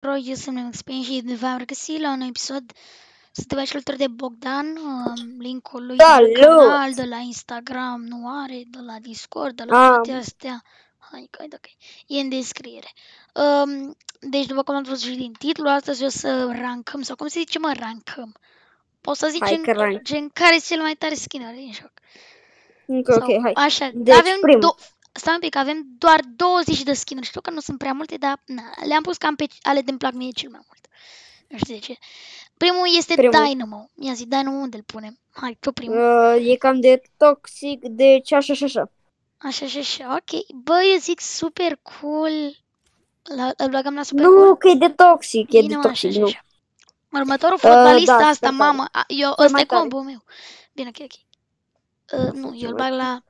tuturor, eu sunt Experience și v-am regăsit la un episod. Suntem aici alături de Bogdan, linkul lui de la canal, de la Instagram nu are, de la Discord, de la toate astea. Hai, ok. E în descriere. Deci, după cum am văzut și din titlu, astăzi o să rankăm, sau cum se zice, mă, rankăm. Poți să zici gen care e cel mai tare skin-uri din joc. Ok, hai. Așa, deci, avem stai un pic, avem doar 20 de skin-uri. Știu că nu sunt prea multe, dar le-am pus cam pe ale de-mi plac mie cel mai mult. Nu știu de ce. Primul este Dynamo. Ia zi, Dynamo unde îl punem? Hai, tu primul. E cam de toxic, deci așa. Așa. Ok. Bă, eu zic super cool. Îl băgăm la super cool? Nu, că e de toxic. E de toxic, nu. Următorul fotbalist, asta, mamă. Ăsta e combo meu. Bine, ok. Nu, eu îl bag la...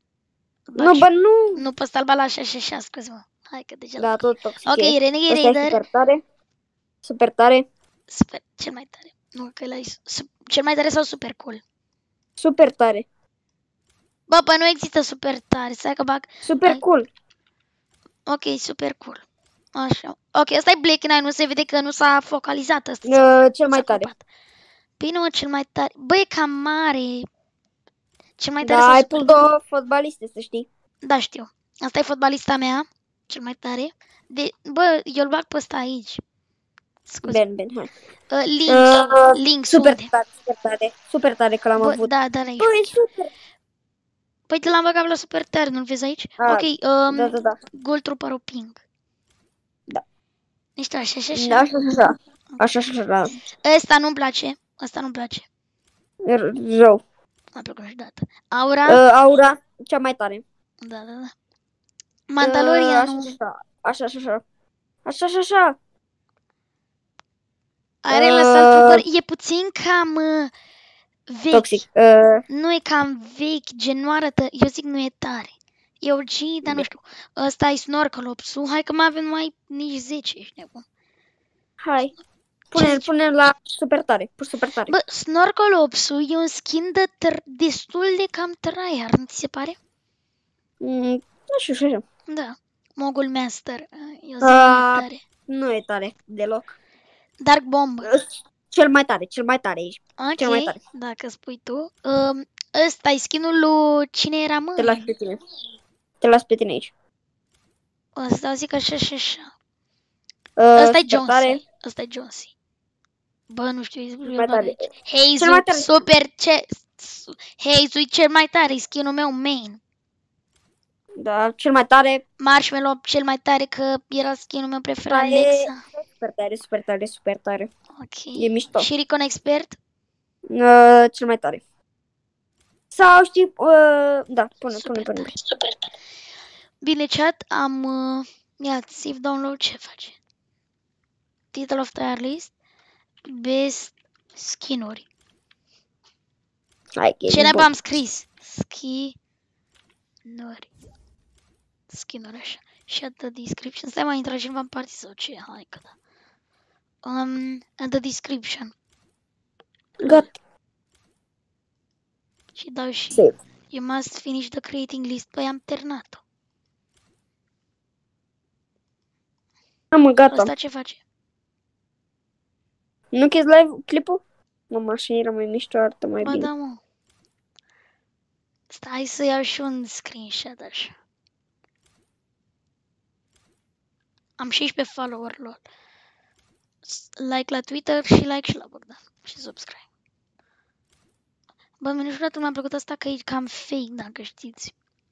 Nu, pe ăsta îl bag la așa, scuze-mă. Hai că deja... Da, tot toxic. Ok, Renegade Raider. Super tare. Cel mai tare. Nu, că ăla e cel mai tare sau super cool? Super tare. Bă, nu există super tare. Stai că bag... Super cool. Ok, super cool. Așa. Ok, ăsta e Black Knight, nu se vede că nu s-a focalizat ăsta. Cel mai tare. Bine, mă, cel mai tare. Bă, e cam mare. Cel mai tare da, ai pus două fotbaliste, să știi. Da, știu. Asta e fotbalista mea. Cel mai tare. Bă, eu îl bag pe ăsta aici. Scuze. Bine, hai. Link, super tare că l-am avut. Da, aici. Bă, e super. Păi te l-am băgat la super tare, nu-l vezi aici? Ok, da. Gold Trooper Pink. Da. Niște așa. Așa. Ăsta nu-mi place. Rău. M-a plăcut niciodată. Aura. Aura, cea mai tare. Da. Mandalorianul. Așa. Are lăsat trooper. E puțin cam vechi. Toxic. Nu e cam vechi, gen nu arătă. Eu zic nu e tare. E OG, dar nu știu. Ăsta e Snorkelopsu. Hai că mai avem numai nici 10, ești nebun. Hai. Pune la super tare. Pus super tare. Bă, Snorkelopsu e un skin destul de cam tryhard, nu ți se pare? Nu știu, așa. Da. Mogul Master. Eu zic nu e tare. Nu e tare deloc. Dark Bomb. Cel mai tare aici. Ok, cel mai tare. Dacă spui tu. Ăsta e skinul lui... Cine era, mă? Te las pe tine aici. Ăsta zic așa. Ăsta e Jonesy. Bă, nu știu, Haze, super, Haze, cel mai tare, e skinul meu main. Da, cel mai tare. Marshmallow, cel mai tare, că era skinul meu preferat, Alexa. Super tare. Ok. E mișto. Și Recon Expert? Cel mai tare. Sau știi, da, pune. Super tare. Bine, chat, am... Ia, save download, ce face? Title of tier list. Best skin-uri. Ce ne am scris? Skin-uri așa. Și the description. Stai, mai intră cineva în party sau ce? Hai că da. The description. Gata. Și dau și save. You must finish the creating list. Păi am terminat-o. Gata. Asta ce face? Nu închizi live clipul? Mama, așa era mai mișto, arată mai bine. Da, mă. Stai să iau și un screenshot așa. Am 16 follower, lor. Like la Twitter și like și la Bogdan. Și subscribe. Bă, niciodată mi-a plăcut asta că e cam fake, dacă știți.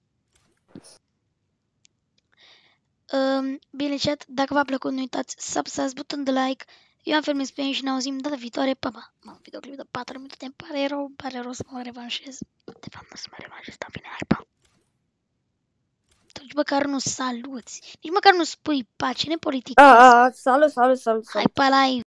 Bine, chat, dacă v-a plăcut, nu uitați să apăsați butonul de like. Eu am fermit pe și ne auzim data viitoare. Pa! Mă, videoclip de 4 minute, îmi pare rău să mă revanșez. De fapt, nu să mă revanșez, dar bine, hai, pa! Tu nici măcar nu saluți, nici măcar nu spui pace, nepolitic. Salut. Hai, pa, live!